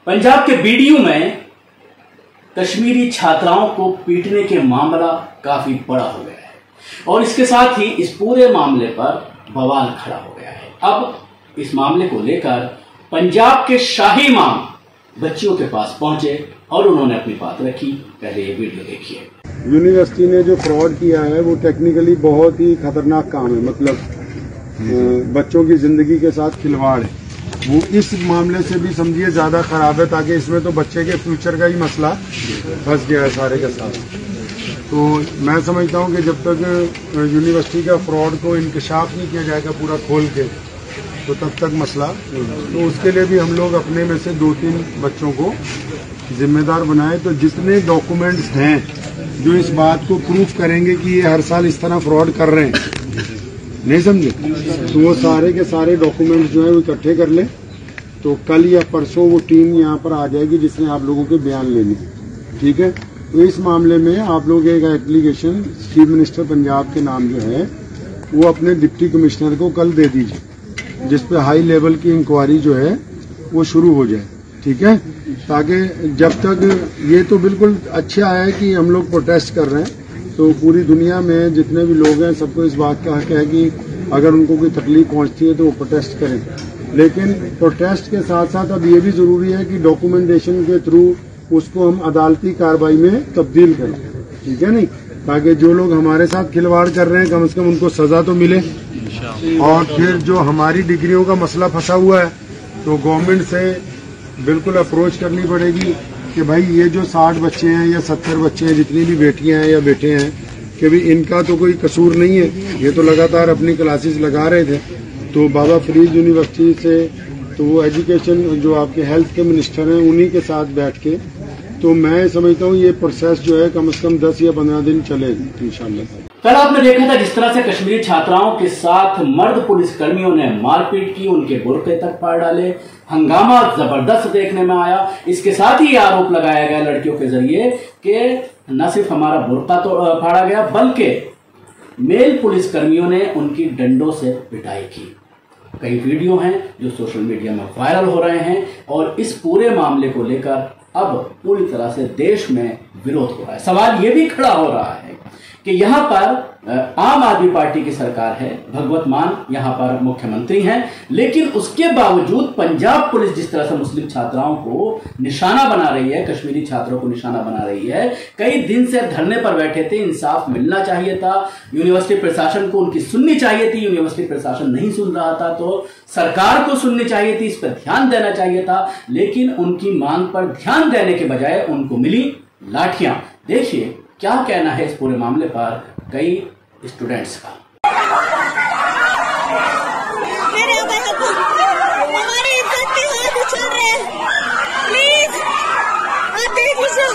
पंजाब के बीडीयू में कश्मीरी छात्राओं को पीटने के मामला काफी बड़ा हो गया है और इसके साथ ही इस पूरे मामले पर बवाल खड़ा हो गया है। अब इस मामले को लेकर पंजाब के शाही इमाम बच्चियों के पास पहुंचे और उन्होंने अपनी बात रखी। पहले ये वीडियो देखिए। यूनिवर्सिटी ने जो फ्रॉड किया है वो टेक्निकली बहुत ही खतरनाक काम है, मतलब बच्चों की जिंदगी के साथ खिलवाड़ है। वो इस मामले से भी समझिए ज्यादा खराब है, ताकि इसमें तो बच्चे के फ्यूचर का ही मसला फंस गया है सारे के साथ। तो मैं समझता हूँ कि जब तक यूनिवर्सिटी का फ्रॉड को इंकशाफ नहीं किया जाएगा पूरा खोल के, तो तब तक मसला। तो उसके लिए भी हम लोग अपने में से 2-3 बच्चों को जिम्मेदार बनाए। तो जितने डॉक्यूमेंट्स हैं जो इस बात को प्रूफ करेंगे कि ये हर साल इस तरह फ्रॉड कर रहे हैं, नहीं समझे, तो वो सारे के सारे डॉक्यूमेंट्स जो है वो इकट्ठे कर ले। तो कल या परसों वो टीम यहाँ पर आ जाएगी जिसने आप लोगों के बयान लेने, ठीक है। तो इस मामले में आप लोग एक एप्लीकेशन चीफ मिनिस्टर पंजाब के नाम जो है वो अपने डिप्टी कमिश्नर को कल दे दीजिए, जिसपे हाई लेवल की इंक्वायरी जो है वो शुरू हो जाए, ठीक है। ताकि जब तक ये तो बिल्कुल अच्छा है कि हम लोग प्रोटेस्ट कर रहे हैं, तो पूरी दुनिया में जितने भी लोग हैं सबको इस बात का हक है कि अगर उनको कोई तकलीफ पहुंचती है तो वो प्रोटेस्ट करें। लेकिन प्रोटेस्ट के साथ साथ अब ये भी जरूरी है कि डॉक्यूमेंटेशन के थ्रू उसको हम अदालती कार्रवाई में तब्दील करें, ठीक है नहीं, ताकि जो लोग हमारे साथ खिलवाड़ कर रहे हैं कम से कम उनको सजा तो मिले। और फिर जो हमारी डिग्रियों का मसला फंसा हुआ है, तो गवर्नमेंट से बिल्कुल अप्रोच करनी पड़ेगी कि भाई ये जो 60 बच्चे हैं या 70 बच्चे हैं, जितनी भी बेटियां हैं या बेटे हैं, कि भाई इनका तो कोई कसूर नहीं है, ये तो लगातार अपनी क्लासेस लगा रहे थे। तो बाबा फरीद यूनिवर्सिटी से तो वो एजुकेशन जो आपके हेल्थ के मिनिस्टर हैं उन्हीं के साथ बैठ के, तो मैं समझता हूँ ये प्रोसेस जो है कम से कम 10 या 15 दिन चलेगी इंशाल्लाह। कल आपने देखा था जिस तरह से कश्मीरी छात्राओं के साथ मर्द पुलिस कर्मियों ने मारपीट की, उनके बुर्के तक फाड़ डाले, हंगामा जबरदस्त देखने में आया। इसके साथ ही आरोप लगाया गया लड़कियों के जरिए कि न सिर्फ हमारा बुर्का तो फाड़ा गया, बल्कि मेल पुलिस कर्मियों ने उनकी डंडों से पिटाई की। कई वीडियो हैं जो सोशल मीडिया में वायरल हो रहे हैं और इस पूरे मामले को लेकर अब पूरी तरह से देश में विरोध हो रहा है। सवाल ये भी खड़ा हो रहा है कि यहाँ पर आम आदमी पार्टी की सरकार है, भगवत मान यहाँ पर मुख्यमंत्री हैं, लेकिन उसके बावजूद पंजाब पुलिस जिस तरह से मुस्लिम छात्राओं को निशाना बना रही है, कश्मीरी छात्रों को निशाना बना रही है। कई दिन से धरने पर बैठे थे, इंसाफ मिलना चाहिए था, यूनिवर्सिटी प्रशासन को उनकी सुननी चाहिए थी, यूनिवर्सिटी प्रशासन नहीं सुन रहा था, तो सरकार को सुननी चाहिए थी, इस पर ध्यान देना चाहिए था। लेकिन उनकी मांग पर ध्यान देने के बजाय उनको मिली लाठियां। देखिए क्या कहना है इस पूरे मामले पर कई स्टूडेंट्स का। हमारी इज्जत के हाथ उछल रहे हैं, प्लीज आप देखिए।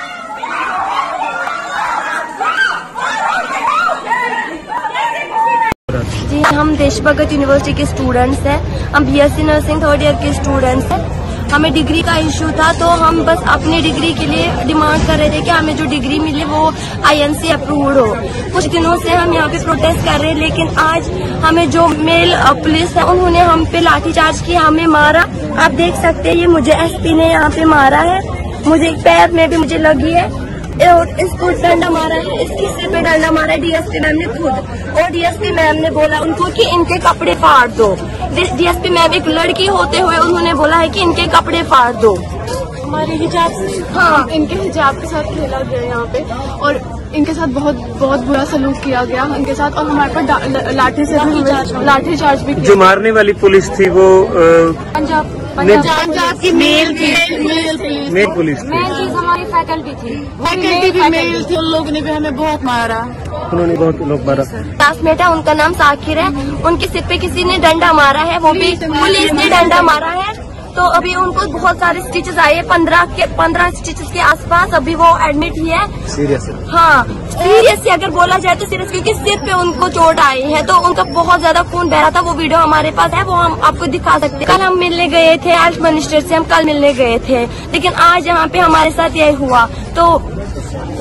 जी हम देश भगत यूनिवर्सिटी के स्टूडेंट्स हैं, हम बीएससी नर्सिंग 3rd ईयर के स्टूडेंट्स हैं। हमें डिग्री का इशू था, तो हम बस अपनी डिग्री के लिए डिमांड कर रहे थे कि हमें जो डिग्री मिले वो आईएमसी अप्रूव्ड हो। कुछ दिनों से हम यहाँ पे प्रोटेस्ट कर रहे हैं, लेकिन आज हमें जो मेल पुलिस है उन्होंने हम पे लाठीचार्ज किया, हमें मारा। आप देख सकते हैं ये मुझे एसपी ने यहाँ पे मारा है, मुझे पैर में भी मुझे लगी है और इसको डंडा मारा है, इसके सिर पे डंडा मारा है डीएसपी मैम ने खुद। और डीएसपी मैम ने बोला उनको कि इनके कपड़े फाड़ दो। डीएसपी मैम एक लड़की होते हुए उन्होंने बोला है कि इनके कपड़े फाड़ दो। हमारे हिजाब से, हाँ, इनके हिजाब के साथ खेला गया यहाँ पे और इनके साथ बहुत बुरा सलूक किया गया इनके साथ, और हमारे पर लाठीचार्ज भी किया। जो मारने वाली पुलिस थी वो पंजाब की मेल पुलिस थी, हमारी फैकल्टी भी मेल थी। उन लोगों ने भी हमें बहुत मारा, उन्होंने बहुत लोग मारा। क्लासमेट है, उनका नाम साकिर है, उनके सिर पे किसी ने डंडा मारा है, वो भी पुलिस ने डंडा मारा है। तो अभी उनको बहुत सारे स्टिचेस आए हैं, 15 स्टिचेस के आसपास। अभी वो एडमिट ही है। सीरियस? हाँ सीरियस अगर बोला जाए तो सीरियस, क्योंकि सिर पे उनको चोट आई है, तो उनका बहुत ज्यादा खून बह रहा था। वो वीडियो हमारे पास है, वो हम आपको दिखा सकते हैं। कल हम मिलने गए थे हेल्थ मिनिस्टर से, हम कल मिलने गए थे, लेकिन आज यहाँ पे हमारे साथ यही हुआ। तो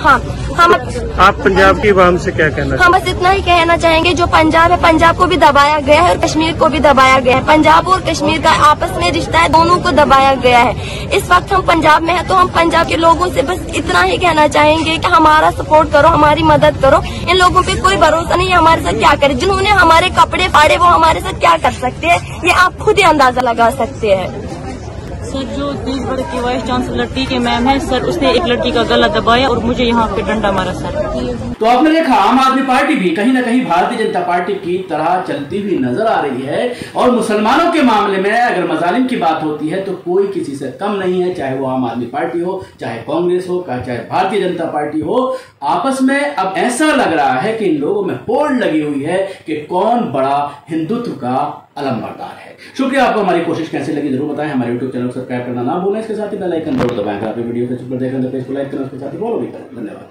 हाँ, हम आप पंजाब की आवाम से क्या कहना हम बस इतना ही कहना चाहेंगे, जो पंजाब है, पंजाब को भी दबाया गया है और कश्मीर को भी दबाया गया है। पंजाब और कश्मीर का आपस में रिश्ता है, दोनों को दबाया गया है। इस वक्त हम पंजाब में हैं, तो हम पंजाब के लोगों से बस इतना ही कहना चाहेंगे कि हमारा सपोर्ट करो, हमारी मदद करो। इन लोगों पे कोई भरोसा नहीं है हमारे साथ क्या करे। जिन्होंने हमारे कपड़े फाड़े वो हमारे साथ क्या कर सकते हैं, ये आप खुद ही अंदाजा लगा सकते हैं। सर, जो देशभर की वाइस चांसलर टीके मैम है सर, उसने एक लड़की का गला दबाया और मुझे यहाँ पे डंडा मारा सर। तो आपने देखा आम आदमी पार्टी भी कहीं न कहीं भारतीय जनता पार्टी की तरह चलती हुई नजर आ रही है। और मुसलमानों के मामले में अगर मजालिम की बात होती है तो कोई किसी से कम नहीं है, चाहे वो आम आदमी पार्टी हो, चाहे कांग्रेस हो, चाहे भारतीय जनता पार्टी हो। आपस में अब ऐसा लग रहा है कि इन लोगों में होड़ लगी हुई है कि कौन बड़ा हिंदुत्व का अलमबरदार है। शुक्रिया आपको। हमारी कोशिश कैसी लगी जरूर बताएं। हमारे यूट्यूब चैनल को सब्सक्राइब करना ना भूलें। इसके साथ ही बेल आइकन जरूर दबाएं। अगर आप वीडियो फेसबुक पर देख रहे हैं तो पेज को लाइक करें, उसके साथ ही फॉलो भी करें। धन्यवाद।